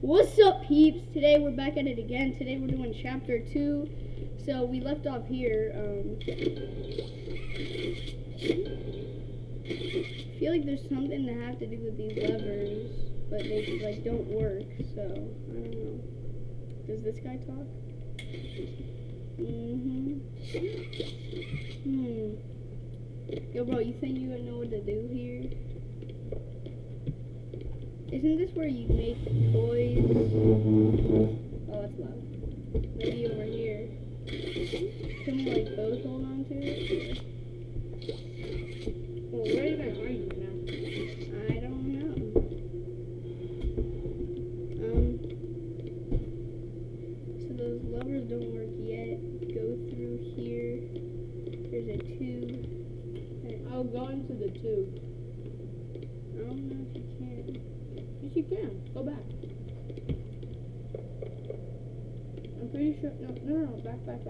What's up, peeps? Today we're back at it again. Today we're doing chapter 2. So we left off here. I feel like there's something to have to do with these levers, but they like don't work. So I don't know. Does this guy talk? Yo, bro, you think you would know what to do here? Isn't this where you make toys? Oh, that's loud. Maybe over here. Can we like both hold on to it? Well, where even are you now? I don't know. So those levers don't work yet. Go through here. There's a tube. I'll go into the tube. I don't know if you can. Yes, you can. Go back. I'm pretty sure. No. Back. Back.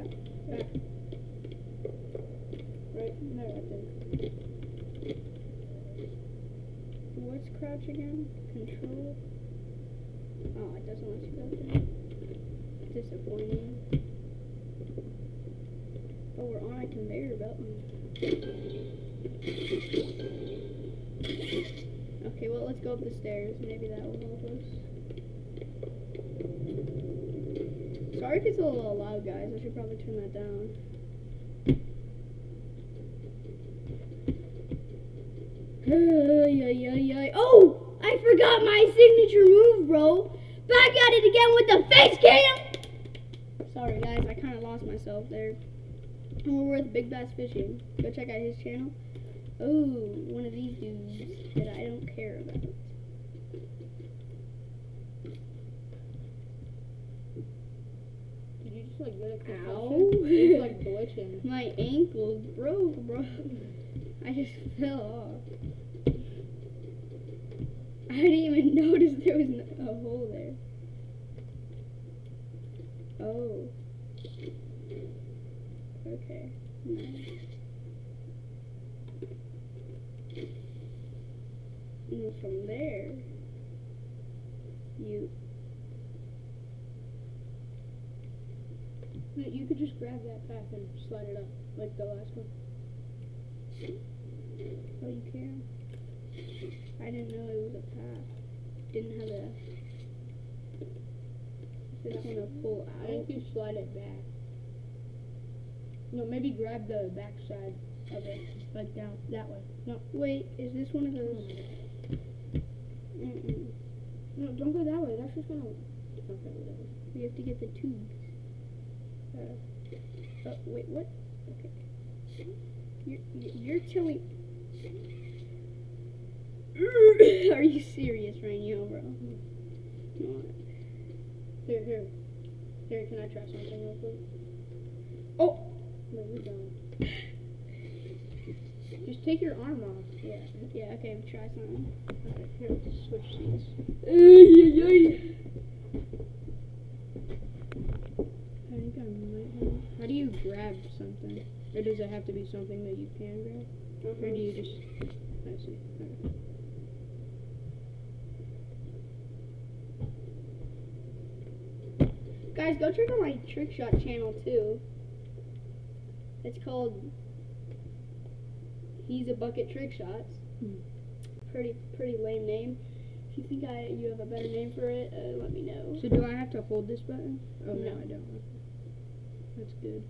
Right there, I think. What's crouch again? Control? Oh, it doesn't let you go there. Disappointing. Oh, we're on a conveyor belt. Okay, well, let's go up the stairs. Maybe that will help us. Sorry if it's a little loud, guys. I should probably turn that down. Oh! I forgot my signature move, bro! Back at it again with the face cam! Sorry, guys. I kind of lost myself there. And we're with Big Bass Fishing. Go check out his channel. Oh, one of these dudes that I don't care about. Did you just like get a concussion? Ow. It's like glitching. My ankle's broke, bro. I just fell off. I didn't even notice there was a hole there. Oh. Okay. Nice. And from there, You could just grab that path and slide it up, like the last one. oh, you can? I didn't know it was a path. Didn't have a... Is this gonna pull I out? think you slide it back. No, maybe grab the back side of it, like down that way. No, Wait, is this one of those? no, don't go that way. That's just gonna. Okay, whatever. We have to get the tubes. Oh, wait, what? Okay. You're telling... Are you serious right now, bro? No. Here. Can I try something real quick? Oh! No, you're done. Just take your arm off. Yeah, okay, try something. Okay, here, switch seats. I think I might have. How do you grab something? Or does it have to be something that you can grab? Or do you just... I see. Okay. Guys, go check out my trick shot channel too. It's called He's a Bucket Trick Shots. Pretty lame name. If you think you have a better name for it, let me know. So do I have to hold this button? Oh, no, No. I don't. That's good.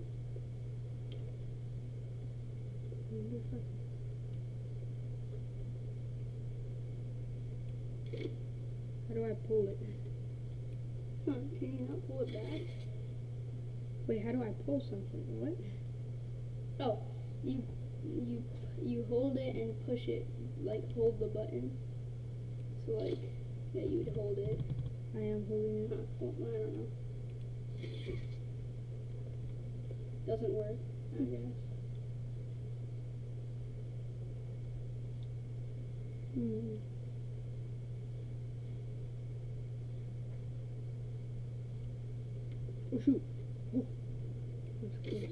How do I pull it? Huh, can you not pull it back? Wait, how do I pull something? What? Oh, you hold it and push it, like hold the button. So like, yeah, you would hold it. I am holding it. Huh, well, I don't know. Doesn't work, I guess. Oh, shoot. Oh. That's close.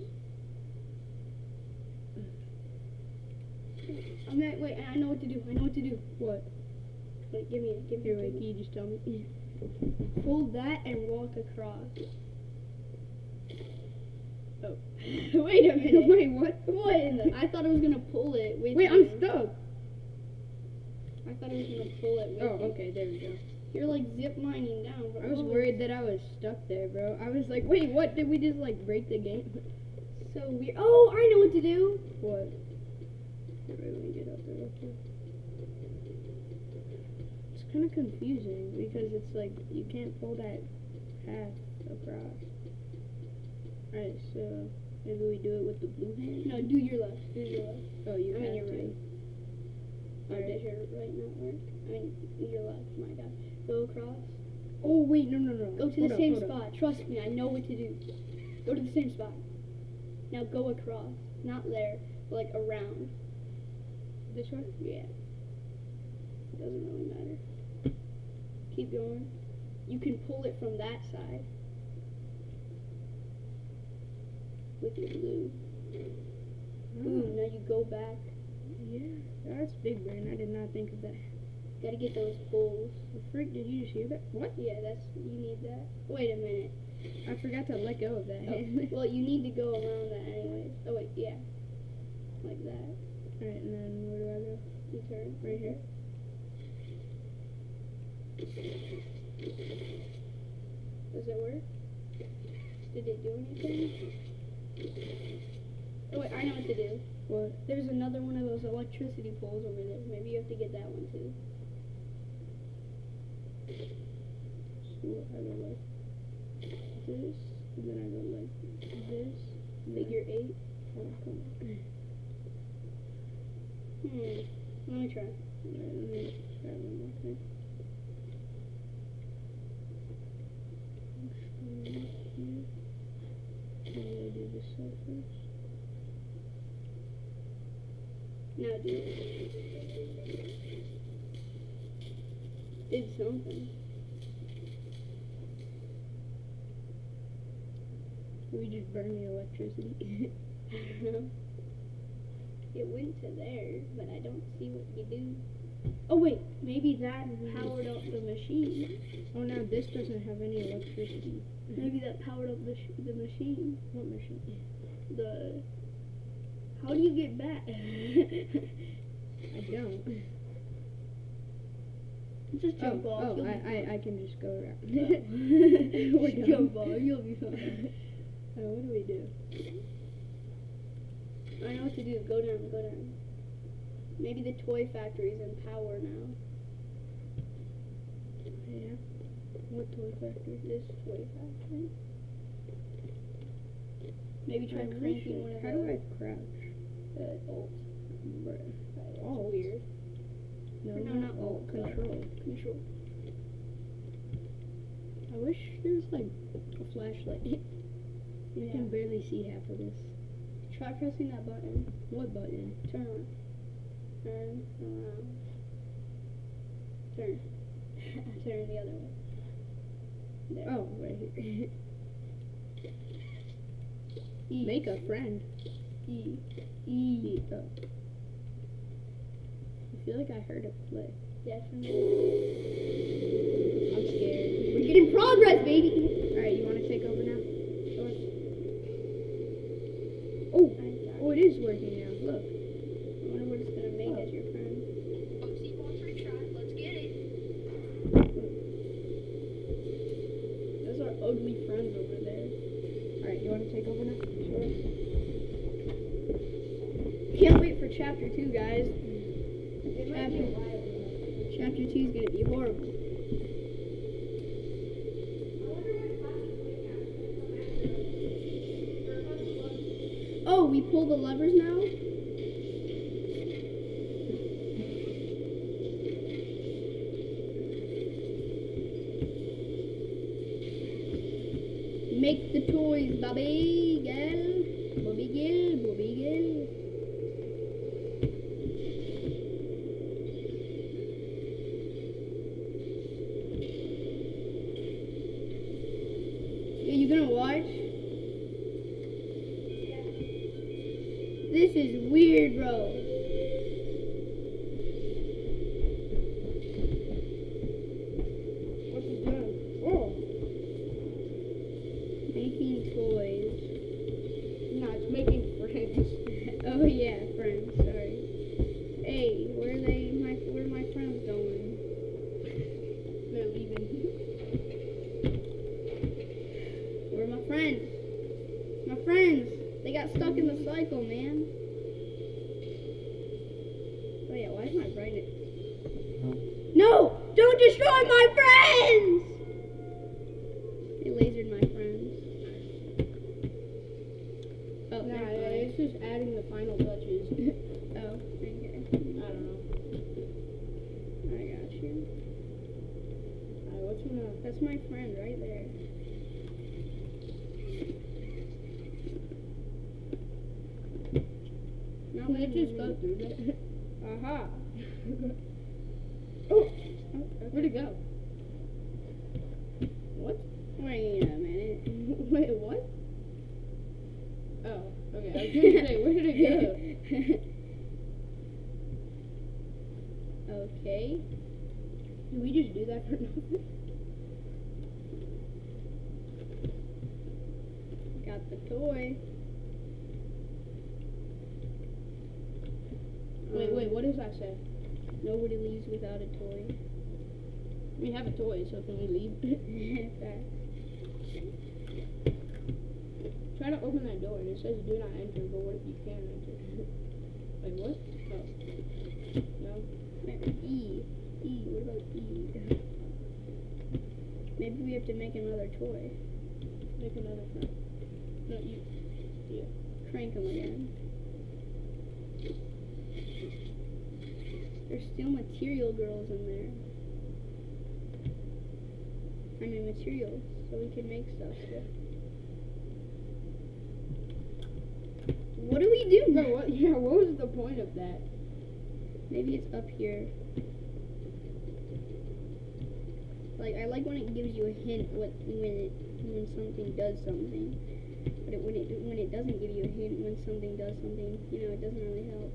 Wait, I know what to do. What? Wait, give me it. Here, wait, can you just tell me? Pull that and walk across. Oh. Wait a minute. Wait, what? What? I thought I was gonna pull it with Wait, you. I'm stuck. I thought I was gonna pull it with Oh, you. okay, there we go. You're like zip lining down. Bro. I was worried that I was stuck there, bro. I was like, wait, what? Did we just, like, break the game? So weird. Oh, I know what to do. What? Wait, let me get up there real quick. It's kind of confusing because it's like you can't pull that path across. Alright, so maybe we do it with the blue hand? No, do your left. Do your left. Oh, you I mean, have you're to. right. Or Alright. does your right not work? I mean, your left. My God. Go across. Oh, wait, no. Go to Hold the up, same hold up. spot. Trust me, I know what to do. Go to the same spot. Now go across. Not there, but like around. This way? Yeah. Doesn't really matter. Keep going. You can pull it from that side. With your blue. Boom, now you go back. Yeah, that's big brain. I did not think of that. Gotta get those pulls. The freak, did you just hear that? What? Yeah, you need that. Wait a minute. I forgot to let go of that. Oh, well, you need to go around that anyways. Oh, wait, yeah. Like that. Alright, and then where do I go? You turn. Right here? Does it work? Did it do anything? Oh, wait, I know what to do. What? There's another one of those electricity poles over there. Maybe you have to get that one too. So I go like this, and then I go like this. Figure 8. Oh, come on. Let me try. Alright, let me try one more thing. Maybe I do this side first. Now do it. Did something. We just burn the electricity. It went to there, but I don't see what you do. Oh wait, maybe that powered up the machine. Oh, now this doesn't have any electricity. Maybe that powered up the machine. What machine? The. How do you get back? I don't. Just jump off. Oh, you'll be fine. I can just go around. We're done. jump off. You'll be fine. What do we do? I know what to do. Go down. Go down. Maybe the toy factory's in power now. Yeah. What toy factory? This toy factory. Maybe try I'm not cranking sure. one of How the. do I crouch? Alt. Bruh. That's Alt? weird. No, No, not not alt. alt. Control. Control. I wish there was like a flashlight. You Yeah. can barely see half of this. Try pressing that button. What button? Turn on. Turn around. Turn. Turn the other way. There. Oh, right here. E. Make a friend. E. E. Oh. I feel like I heard it play. Definitely. I'm scared. We're getting progress, baby. Alright, you want to take over now? Sure. Oh, oh, it is working now. Look. I wonder what it's gonna make as your friend. Oopsie, wants retry. Let's get it. Those are ugly friends over there. Alright, you want to take over now? Sure. Can't wait for chapter 2, guys. Chapter 2 is gonna be horrible. Oh, we pull the levers now? Make the toys, Bobby girl. Bobby girl, Bobby girl. Yeah, you gonna watch? This is weird, bro. got stuck in the cycle, man. Oh yeah, why is my brightness? No! Don't destroy my friends! They lasered my friends. Oh, Nah, they're fine. it's just adding the final touches. Oh, okay. I don't know. I got you. Alright, what's your name? That's my friend right there. Not Can I letting just me go leave. through that? Aha. Oh, Okay. where'd it go? What? Wait a minute. Wait, what? Oh, okay. I was gonna say, where did it Okay. go? Did we just do that for nothing? Got the toy. Wait, what does that say? Nobody leaves without a toy. We have a toy, so can we leave? Facts. Try to open that door. It says do not enter, but what if you can enter? Wait, what? Oh. No? E. E. What about E? Maybe we have to make another toy. Make another friend. No, you. Yeah. Crank them again. There's still material girls in there. I mean materials, so we can make stuff still. What do we do? Bro, what? Yeah, what was the point of that? Maybe it's up here. Like I like when it gives you a hint when something does something, but when it doesn't give you a hint when something does something, you know, it doesn't really help.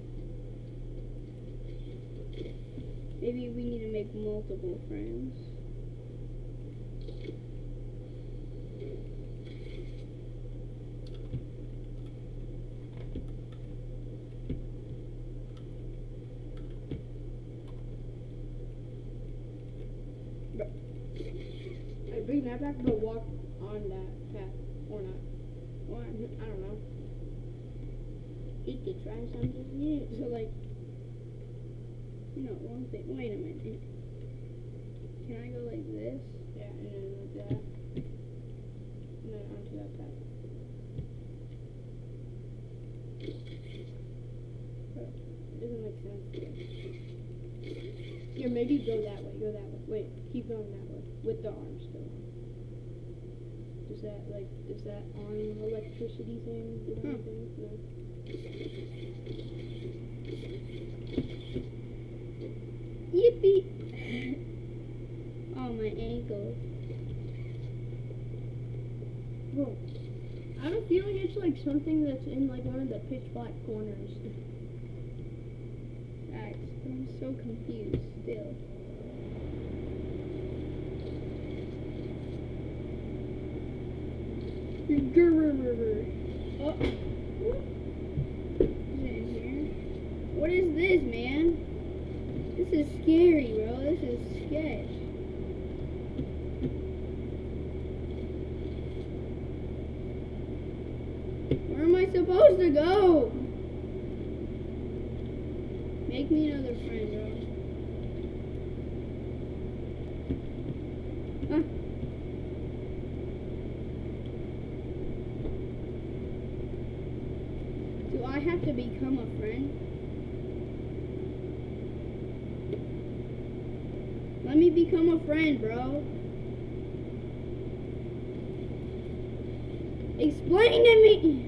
Maybe we need to make multiple friends. Hey, bring that back, but walk on that path. Or not. Why? I don't know. Just to try something new. So like, no, wrong thing. Wait a minute. Can I go like this? Yeah, and then like that. And then onto that path. It doesn't make sense. Here, maybe go that way. Go that way. Wait, keep going that way. With the arm still on. Is that on electricity thing? Do anything? No. Yippee! Oh, my ankle. Whoa. I have a feeling it's like something that's in like one of the pitch black corners. Facts. But I'm so confused still. Oh. Is it in here? What is this, man? This is scary, bro. This is sketch. Where am I supposed to go? Make me another friend, bro. Ah. Do I have to become a friend? Let me become a friend, bro. Explain to me.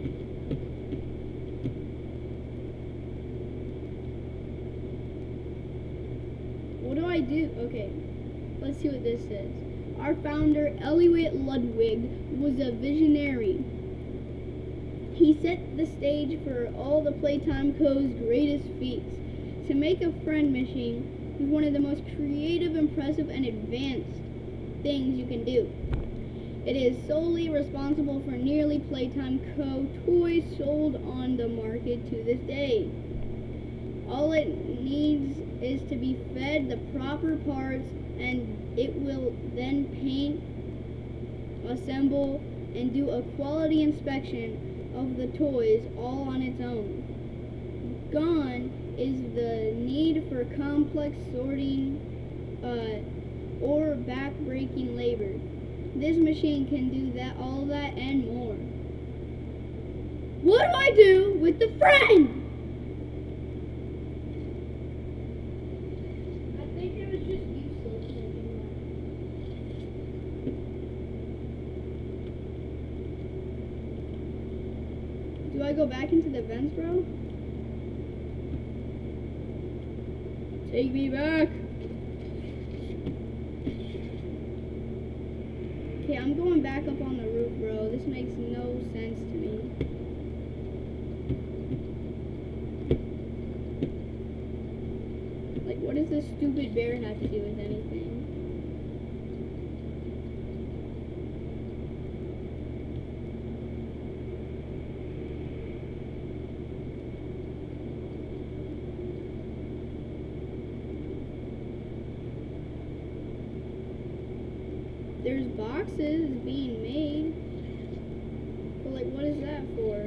What do I do? Okay, let's see what this says. Our founder, Elliot Ludwig, was a visionary. He set the stage for all the Playtime Co.'s greatest feats. To make a friend machine was one of the most creative, impressive, and advanced things you can do. It is solely responsible for nearly Playtime Co. toys sold on the market to this day. All it needs is to be fed the proper parts, and it will then paint, assemble, and do a quality inspection of the toys all on its own. Gone is the need for complex sorting or back-breaking labor. This machine can do that, all that, and more. What do I do with the friend? I think it was just useless. Do I go back into the vents, bro? Take me back. Okay, I'm going back up on the roof, bro. This makes no sense to me. Like, what does this stupid bear have to do with anything? There's boxes being made. But like, what is that for?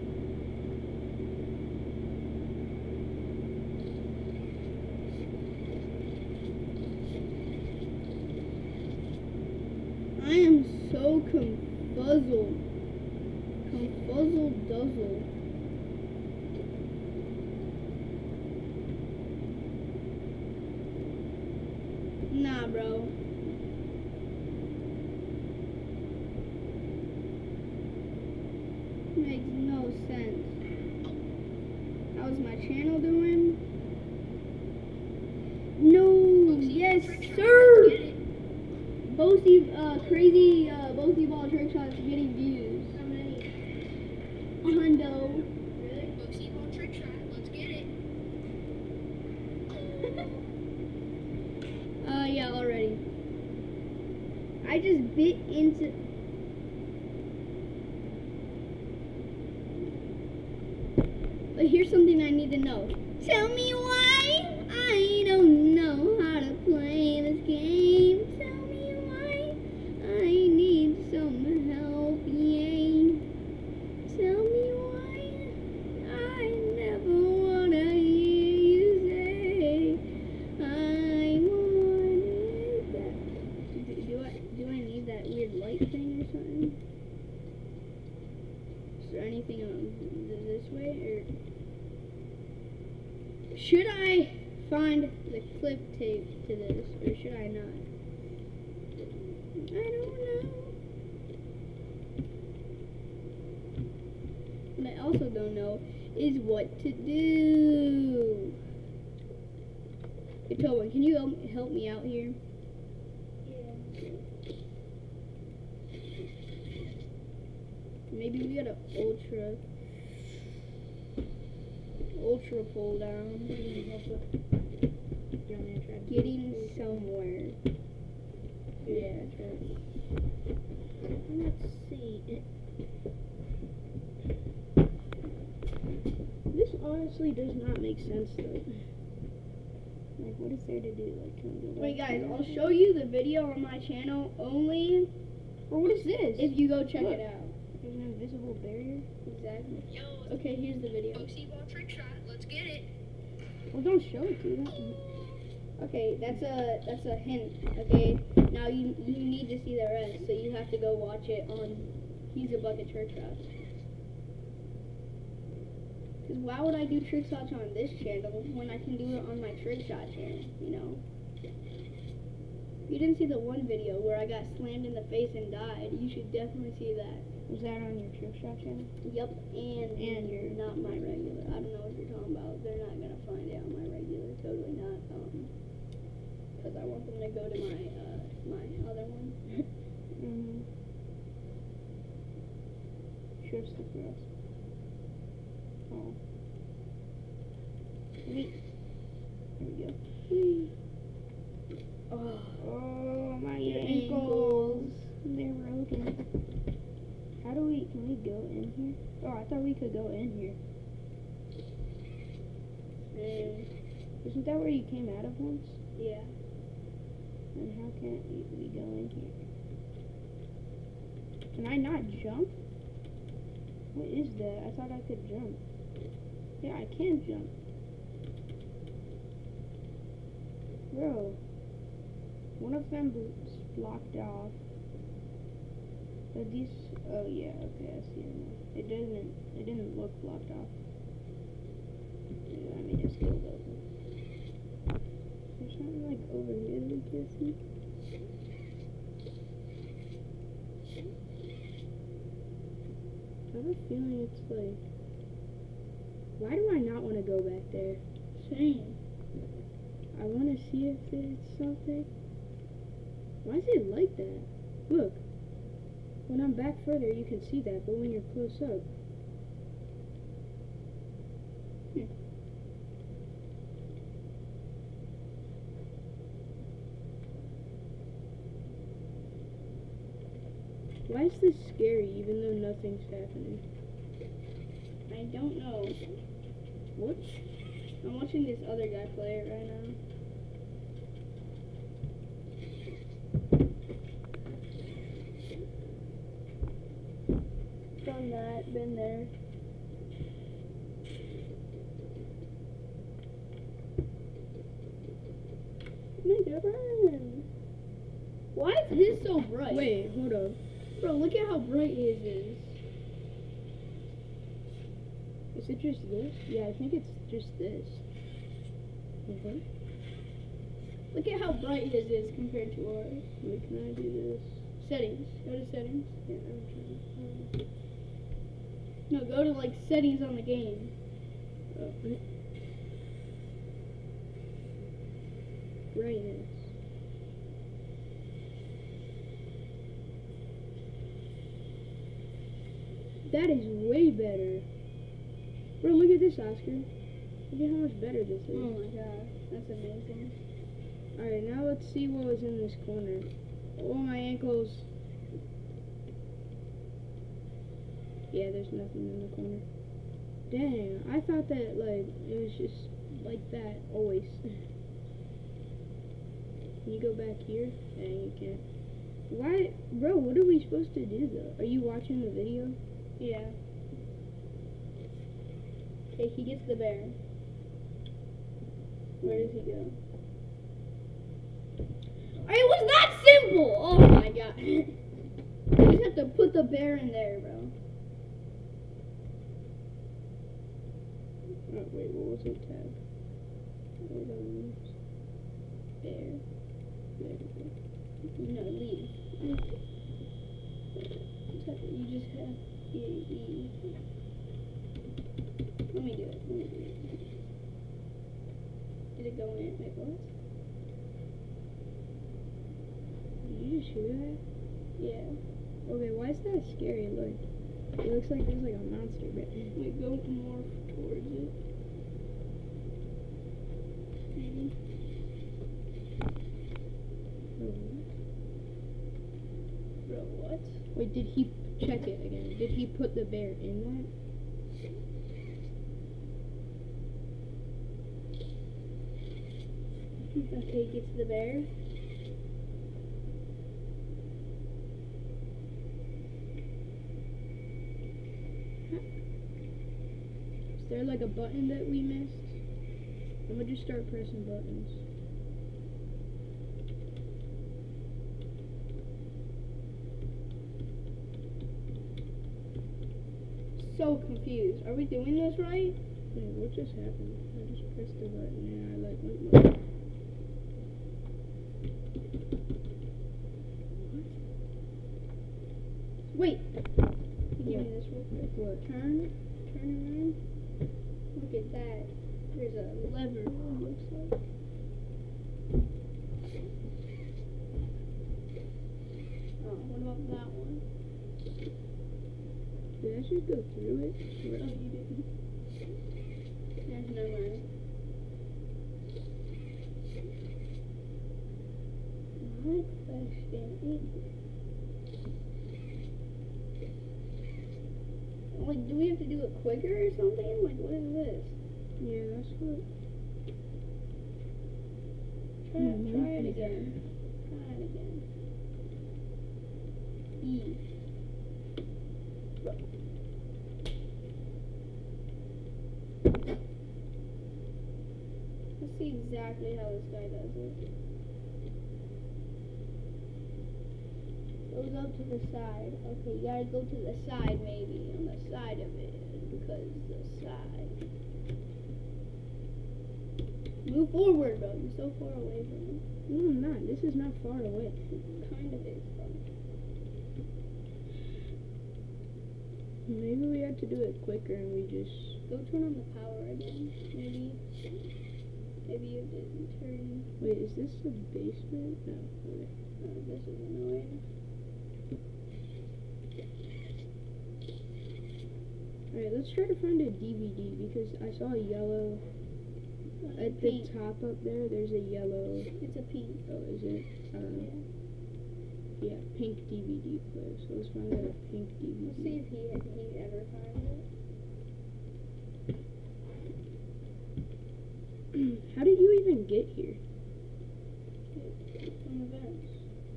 I am so confuzzled. Confuzzled duzzle. Nah, bro. Makes no sense. How's my channel doing? No, yes, sir. Boasty, crazy, Boasty Ball trick shots getting views. How many? Hundo. Really? Boxy ball trick shot. Let's get it. Yeah, already. I just bit into. But here's something I need to know. Tell me why I don't know how to play this game. Tell me why I need some help, yay. Tell me why I never wanna hear you say I wanted that. Do I need that weird light thing or something? Is there anything this way, or should I find the clip tape to this, or should I not? I don't know. What I also don't know is what to do. Hey, Tobin, can you help me out here? Maybe we got an ultra pull down. Getting somewhere. Yeah, sure. Let's see. This honestly does not make sense though. Like, what is there to do? Like, can we go back? Wait, guys, I'll show you the video on my channel only. Or what is this? If you go check it out. There's an invisible barrier. Exactly. Yo, Okay, here's the video. Boxy ball trick shot. Let's get it. Well, don't show it to them. Okay, that's a hint. Okay, now you need to see the rest, so you have to go watch it on He's a Bucket Trick Shots. Because why would I do trick shots on this channel when I can do it on my trick shot channel? You know. If you didn't see the one video where I got slammed in the face and died, you should definitely see that. Was that on your trick shot channel? Yep, and you're not my regular. I don't know what you're talking about. They're not gonna find out my regular. Totally not. Because I want them to go to my other one. Show stuff for us. Oh. Wait. There we go. Oh, my ankles. They're broken. How do we, can we go in here? Oh, I thought we could go in here. Isn't that where you came out of once? Yeah. And how can't we go in here? Can I not jump? What is that? I thought I could jump. Yeah, I can jump. Bro. One of them blocked off. Are these? Oh yeah, okay, I see it now. It didn't look blocked off. Yeah, I mean, it's still open. There's something like over here that we can't see. I have a feeling it's like. Why do I not want to go back there? Same. I want to see if it's something. Why is it like that? Look. When I'm back further, you can see that, but when you're close up. Why is this scary, even though nothing's happening? I don't know. What? I'm watching this other guy play it right now. Done that, been there. Make it run. Why is his so bright? Wait, hold up. Bro, look at how bright his is. Is it just this? Yeah, I think it's just this. Okay. Look at how bright his is compared to ours. Wait, can I do this? Settings. Go to settings. Yeah, I'm trying. No, go to like settings on the game. Oh. Brightness. That is way better. Bro, look at this, Oscar. Look at how much better this is. Oh my god, that's amazing. Alright, now let's see what was in this corner. Oh, my ankles. Yeah, there's nothing in the corner. Dang, I thought that, like, it was just like that, always. Can you go back here? Dang, you can't. Why? Bro, what are we supposed to do, though? Are you watching the video? Yeah. Okay, he gets the bear. Where does he go? It was that simple! Oh my god. You just have to put the bear in there, bro. Oh, wait, what was it, tab? Bear. There we go. No, leave. You just have. Let me do it. Did it go in? Wait, what? Did you just hear that? Yeah. Okay, why is that scary? Look. It looks like there's like a monster, but Wait, go more towards it. Maybe. Bro, what? Wait, did he check it again? Did he put the bear in that? Okay, gets the bear. Is there like a button that we missed? I'm gonna just start pressing buttons. So confused. Are we doing this right? Wait, what just happened? I just pressed the button and I like went. Wait. Give Yeah. me this real quick. What? Turn around. Look at that. There's a lever, it looks like. Oh, what about that one? Did I just go through it? Oh, you didn't. There's no one. My question is, like, do we have to do it quicker or something? Like, what is this? Yeah, that's what. Try it again. Try it again. E. exactly how this guy does it. Goes up to the side. Okay, you gotta go to the side maybe. On the side of it. Because the side. Move forward, bro. You're so far away from it. No, I'm not. This is not far away. It kind of is, bro. Maybe we had to do it quicker and we just... Go turn on the power again. Maybe you didn't turn. Wait, is this the basement? No. Okay. This is annoying. Alright, let's try to find a DVD because I saw a yellow... At the Pink. top up there, there's a yellow... It's a pink. Oh, is it? I don't know. Yeah, pink DVD player. So let's find out a pink DVD. Let's see if he ever finds it. How did you even get here? From the vents.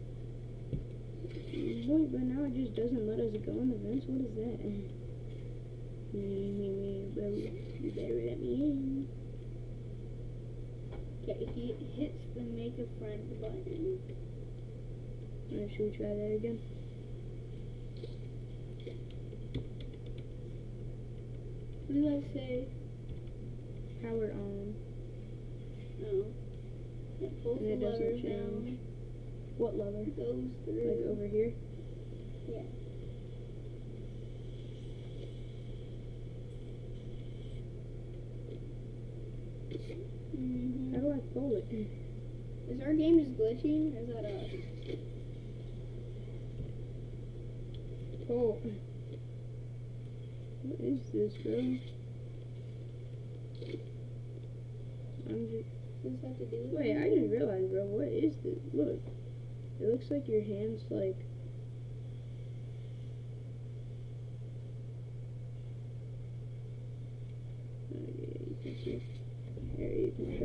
Wait, but now it just doesn't let us go in the vents? What is that? You better let me in. Okay, he hits the make a friend button. Should we try that again? What did I say? Power on. No. It pulls And the it doesn't levers change. down. What lever? Goes through. Like over here? Yeah. How do I pull it? Is our game just glitching? Or is that us? Pull. What is this, bro? I'm just... Does this have to do with Wait, I just realized, bro, what is this? Look. It looks like your hand's like... Okay, you can see. Here, you can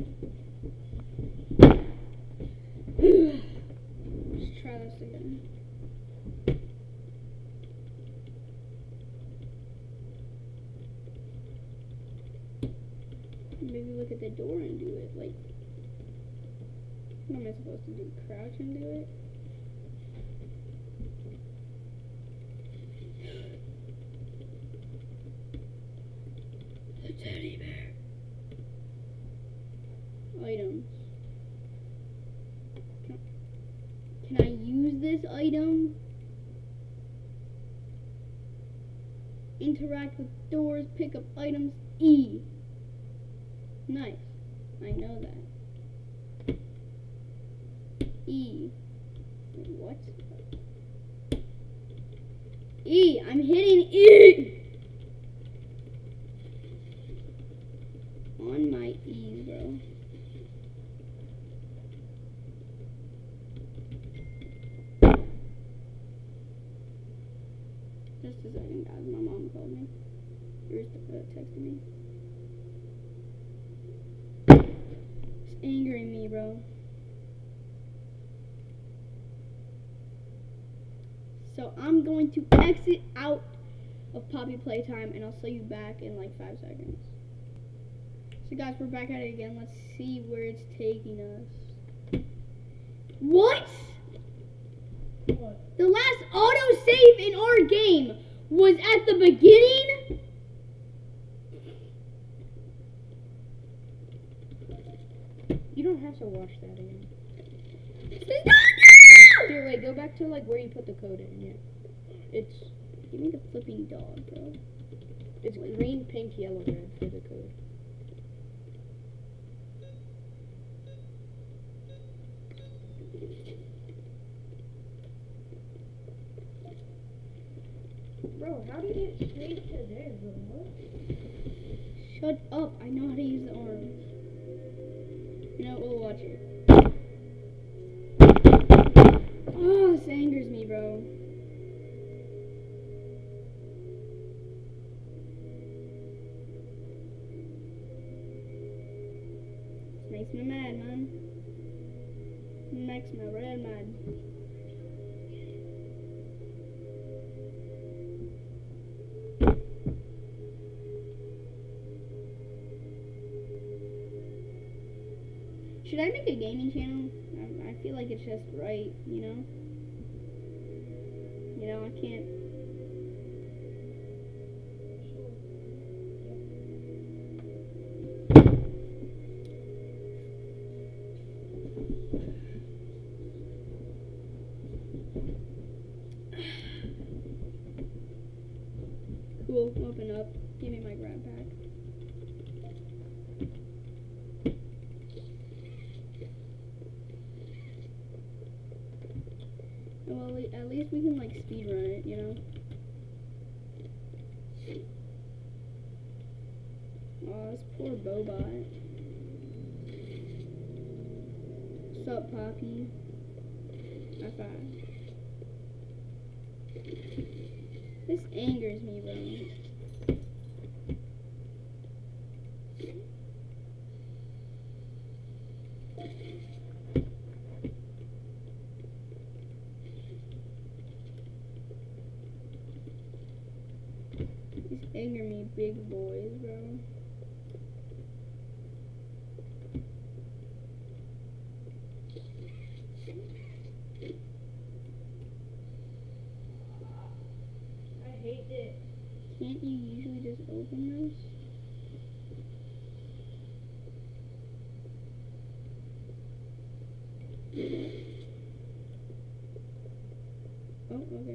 try. Let's try this again. Maybe look at the door and do it. Like, what am I supposed to do? Crouch and do it? The teddy bear. Items. Can I use this item? Interact with doors, pick up items, E. Nice. I know that. E. Wait, what? E. I'm hitting E. On my E, bro. Just a second, guys. My mom called me. Texted me. It's angering me, bro. So I'm going to exit out of Poppy Playtime, and I'll see you back in like 5 seconds. So guys, we're back at it again. Let's see where it's taking us. What? The last autosave in our game was at the beginning? You don't have to watch that again. This is not Here, wait, go back to like where you put the code in. Yeah. It's Give me the flipping dog, bro. it's green, pink, yellow, red for the code. Bro, how do you get straight to there, bro? What? Shut up. I know how to use the arms. You know, we'll watch it. Oh, this angers me, bro. This makes me mad, man. Makes me real mad. Should I make a gaming channel? I feel like it's just right, you know? You know, I can't. Cool, open up. Give me my grab pack. Well, at least we can, like, speed run it, you know? Oh, this poor Bobot. Sup, Poppy? High five. This angers me, bro. These anger me big boys, bro. I hate it. Can't you usually just open this? Oh, okay.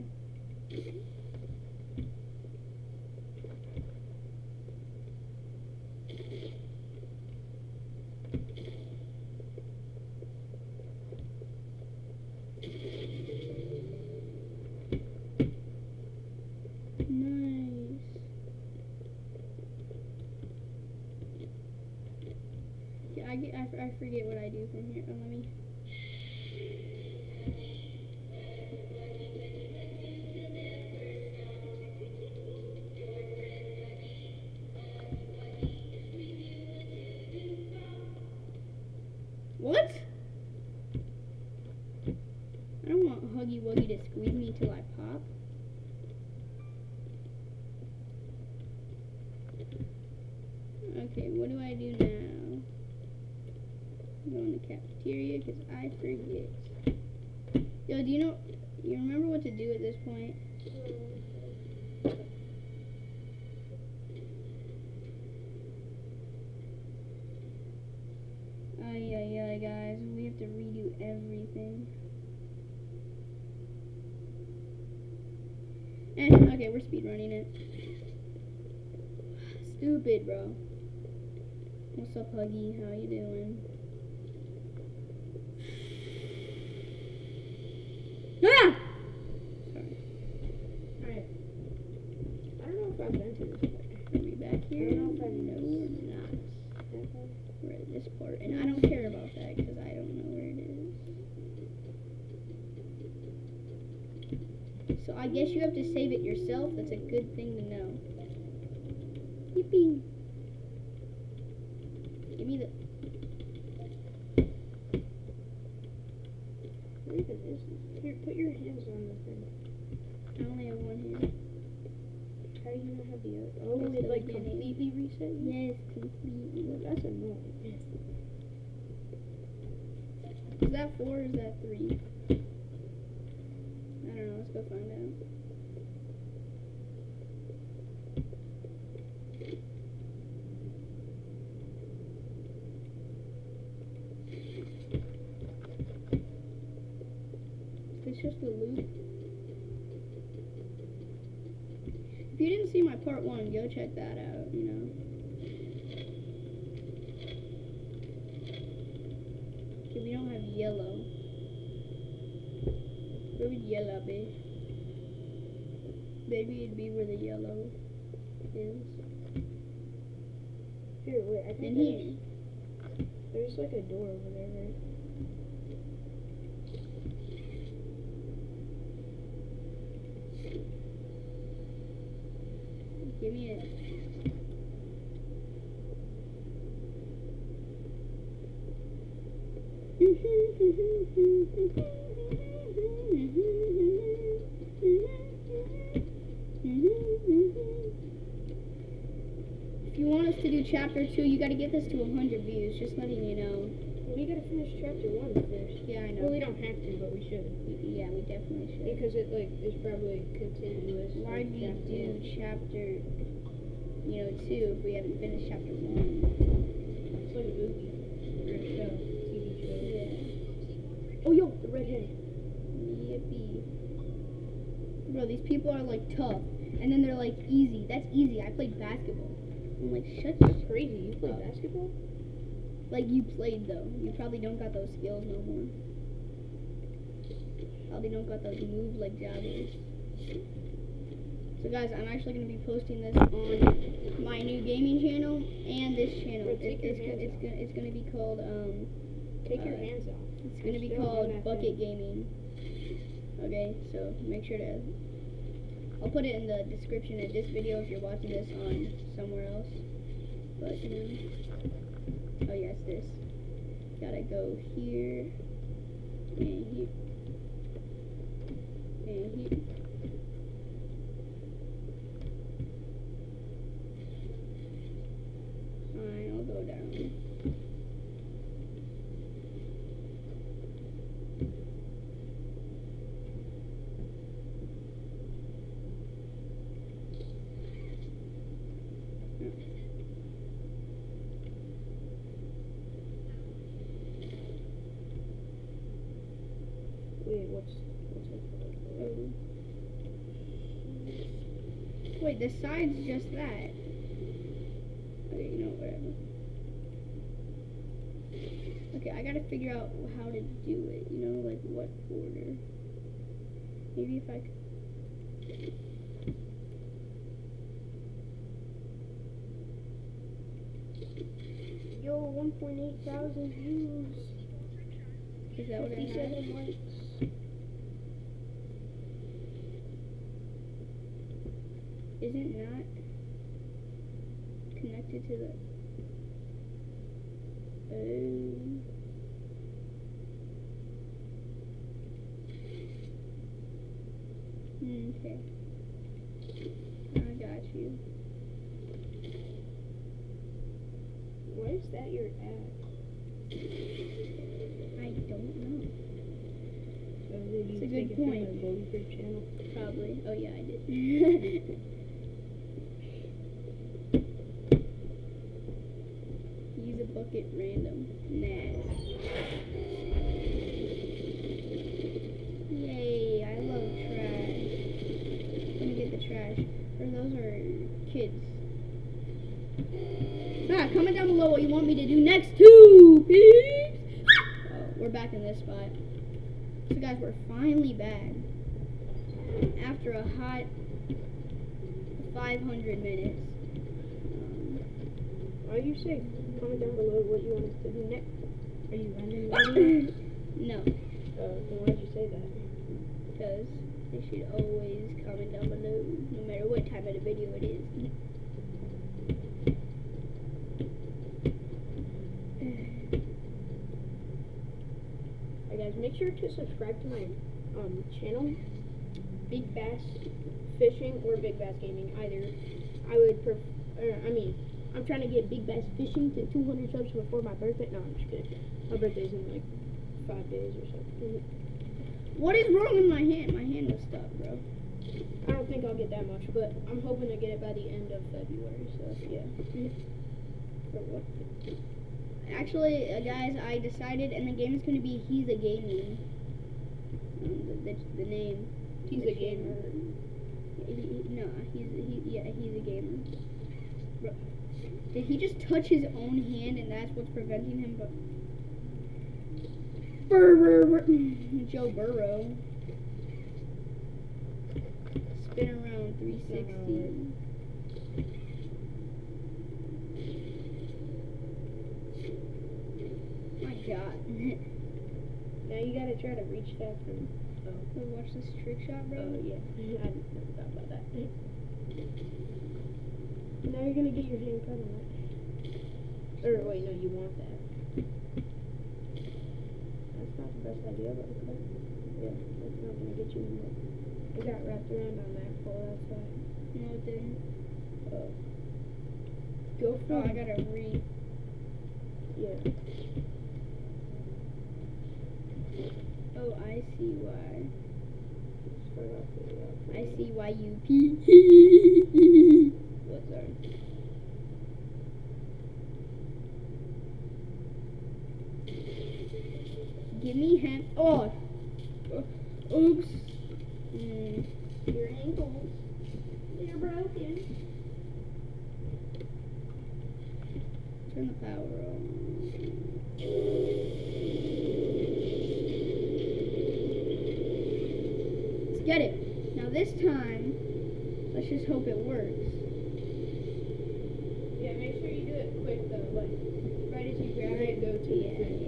Nice. Yeah, I forget what I do from here. Oh, let me. What? I don't want Huggy Wuggy to squeeze me till I pop. Okay, what do I do now? Go in the cafeteria because I forget. Yo, do you remember what to do at this point? Ay, guys, we have to redo everything. Okay, we're speedrunning it. Stupid, bro. What's up, Huggy? How you doing? Ah! Sorry. Alright. I don't know if I've been to this part. Are we back here? I don't know if I've No, been we're not. We're at this part, and I don't care about that because I don't know where it is. So I guess you have to save it yourself. That's a good thing to know. Yippee! Give me the. Look at this. Here, put your hands on the thing. I only have one hand. How do you not have the other? Oh, It's it the like beginning. completely reset you? Yes, completely. Well, that's annoying. Is that 4 or is that 3? I don't know. Let's go find out. It's just a loop. If you didn't see my part 1, go check that out, you know. Okay, we don't have yellow. Where would yellow be? Maybe it'd be where the yellow is. Here, wait, I think In here. there's like a door over there, right? Give me it. If you want us to do chapter 2, you gotta get this to 100 views, just letting you know. we gotta finish chapter 1 first. Yeah, I Well, know. we don't have to, but we should. Yeah, we definitely should. Because it, like, is probably continuous. Why with do you chapter do 1. chapter, 2 if we haven't finished chapter 1? It's like a movie. Or a show. TV show. Yeah. Oh, yo, the red hen. Yippee. Bro, these people are like tough. And then they're like easy. That's easy. I played basketball. I'm like, shut That's your... crazy. You play Oh. basketball? Like, you played though. You probably don't got those skills no more. Probably don't got those moves like joggers. So guys, I'm actually going to be posting this on my new gaming channel and this channel. Bro, take your hands off. It's going to be called, Take your Uh, hands off. it's going to be Still on called that Bucket thing. Gaming. Okay, so make sure to... I'll put it in the description of this video if you're watching this on somewhere else. But, oh yeah, it's this. Gotta go here, and here, and here. Fine, I'll go down. Wait, what's it called? Wait, the side's just that. Okay, you know, whatever. Okay, I gotta figure out how to do it, you know, like what order. Maybe if I could. Yo, 1.8 thousand views. Is that what I have? 57 likes. Is it not connected to the... Okay. I got you. Why is that your ad? I don't know. Did you It's a take good it from point. the Golden Fruit channel? Probably. Oh yeah, I did. Use a bucket random. Nah. Yay, I love trash. Let me get the trash. Or those are kids. Ah, comment down below what you want me to do next too, peeps. Oh, we're back in this spot. So guys, we're finally back. After a hot 500 minutes. Why you say? Comment down below what you want us to do next. Are you random reading No, that? Then why'd you say that? because they should always comment down below, no matter what time of the video it is. Alright guys, make sure to subscribe to my channel, Big Bass Fishing or Big Bass Gaming. Either I would I'm trying to get Big Bass Fishing to 200 subs before my birthday. No, I'm just kidding. My birthday's in like 5 days or something. What is wrong with my hand? My hand was stuck, bro. I don't think I'll get that much, but I'm hoping to get it by the end of February. So yeah. For what? Actually, guys, I decided, and the game is going to be He's a Gaming. The name. He's the a gamer. He's a gamer. Bro, did he just touch his own hand, and that's what's preventing him? But Joe Burrow. Spin around 360. My God. Now you gotta try to reach that from. Wanna watch this trick shot, bro? Oh yeah, I never thought about that. Now you're gonna get your hand cut on it. Or wait, no, you want that. That's not the best idea, but okay. Yeah, that's not gonna get you in there. It got wrapped around on that pole, that's why. No, it didn't. Go for Oh, I gotta Yeah. Oh, I see why. Start off with that. I see why you pee. What, sorry. Give me hand. Oh. Oops. Your ankles. They're broken. Turn the power on. Let's get it. Now this time, let's just hope it works. Yeah, make sure you do it quick though. Like right as you grab it, go to the Yeah. thing.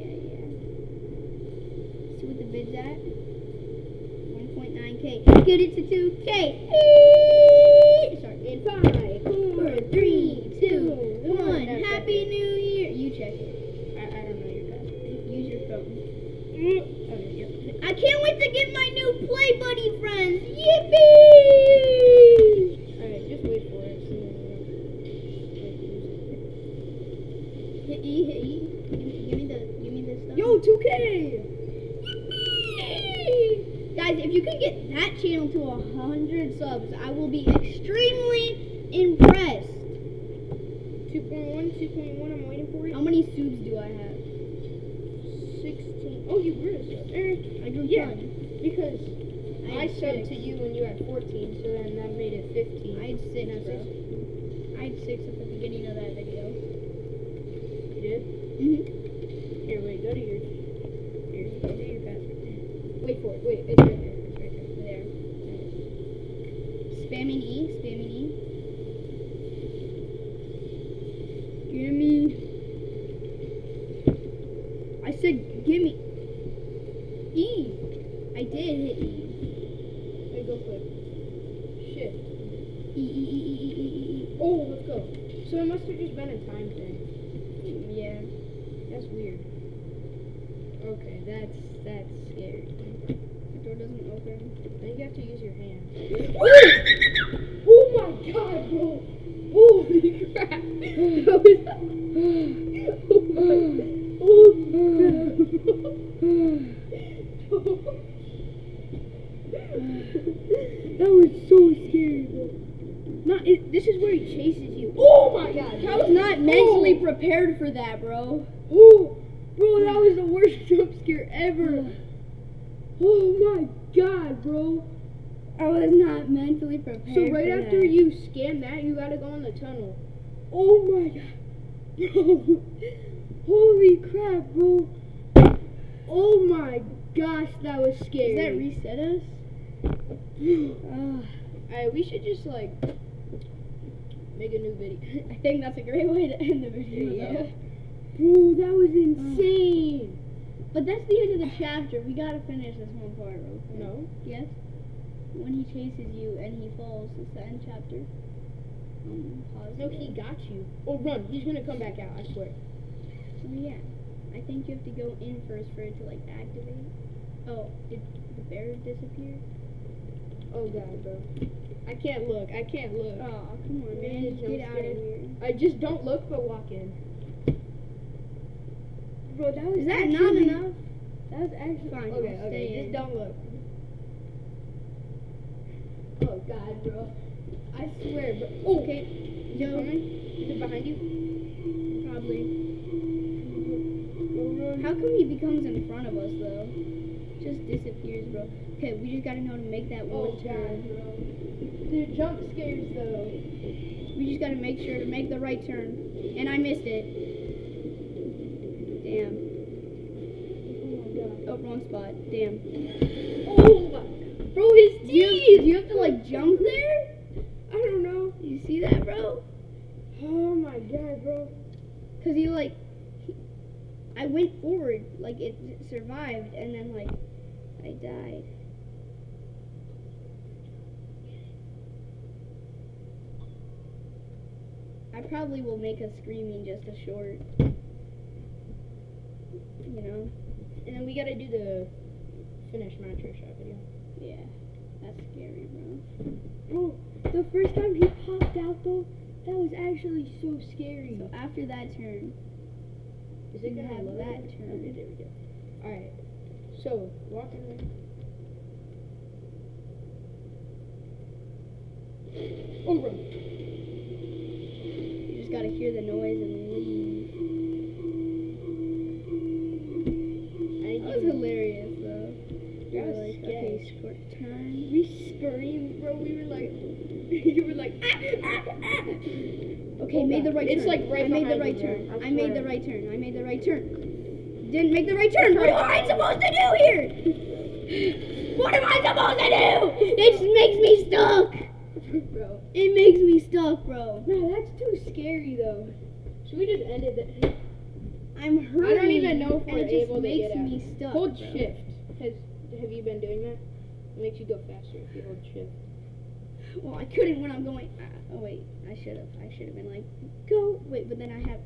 See what the bid's at? 1.9K. Get it to 2K. Sorry. In 5, 4, 3, 2, 1. Happy New Year. You check it. I don't know your password. Use your phone. Okay, yep. I can't wait to get my new Play Buddy friends. Yippee! Alright, just wait for it. So Hit E, hit E. Give me the stuff. Yo, 2K! Yippee! Guys, if you can get that channel to 100 subs, I will be extremely impressed. 2.1, I'm waiting for it. How many subs do I have? 16. Oh, you grew a sub. I grew Yeah. 10. Because I had subbed 6. to you when you had 14, so then that made it 15. I had 6, Now bro. 6. I had 6 at the beginning of that video. You did? Mm-hmm. Here, wait, go to your password. Wait for it. Wait, it's right there. It's right there. There. Spamming E, spamming E. Gimme. I said gimme. E. I did hit E. Hey, go quick. Shift. E, E, E, E, E, E, E, E. Oh, let's go. So it must have just been a time thing. Yeah. That's weird. Okay, that's scary. The door doesn't open. Then you have to use your hand. Oh my god, bro. Holy crap. That was... That was so scary, bro. This is where he chases you. Oh my god. I was not mentally prepared for that, bro. Oh, bro, that was the worst jump scare ever. Oh my god, bro. I was not mentally prepared. So right for after that. you scan that, you gotta go in the tunnel. Oh my god. Bro. Holy crap, bro. Oh my gosh, that was scary. Does that reset us? Alright, we should just like make a new video. I think that's a great way to end the video. Yeah. though. Bro, that was insane. But that's the end of the chapter. We gotta finish this one part real quick. No. Yes? When he chases you and he falls, it's the end chapter. Pause. No, he got you. Oh, run. He's gonna come back out, I swear. Oh yeah. I think you have to go in first for it to like activate. Oh, did the bear disappear? Oh god, bro. I can't look. I can't look. Oh, come on, Man, man. jump Get out of scared. here. I just don't look, but walk in. Bro, that was Is that not actually- enough? That was actually fine. Okay, I'll okay. stay in. Just don't look. Oh god, bro. I swear, bro. Oh, okay. Is it coming? Is it behind you? Probably. Go run. How come he becomes in front of us though? Just disappears, bro. Okay, we just gotta know how to make that Oh one god, turn. bro. The jump scares though. We just gotta make sure to make the right turn. And I missed it. Damn. Oh my god. Oh, wrong spot. Damn. Oh my. Bro, his Do you have to like jump there? I don't know. You see that, bro? Oh my god, bro. Cause he like, I went forward, like it survived, and then like, I died. I probably will make a screaming just a short. You know? And then we gotta do the finish my trick shot video. Yeah. That's scary, bro. Bro, the first time he popped out though, that was actually so scary. So after that turn, Is it you gonna have load? that turn. Okay, there we go. Alright. So, walk in there. Oh, run. You just gotta hear the noise and leave. That was hilarious, though. We That were was like, scary. okay, short turn. We screamed, bro. We were like, you were like, ah, ah, ah. Okay, made the right turn. It's like right I made the behind right you, turn. bro. I I made the swear. right turn. I made the right turn. Didn't make the right turn. What am I supposed to do here? What am I supposed to do? It just makes me stuck. Bro. It makes me stuck, bro. No, that's too scary, though. Should we just end it? I'm hurting. I don't even know if and we're it just able to makes get out. me stuck. Hold bro. shift. Have you been doing that? It makes you go faster if you hold shift. Well, I couldn't when I'm going. Oh wait, I should have. I should have been like, go. Wait, but then I have.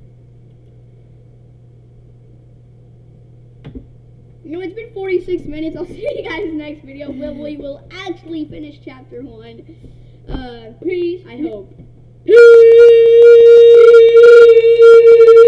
You know, it's been 46 minutes. I'll see you guys next video where we will actually finish chapter 1. Peace. I hope. Peace.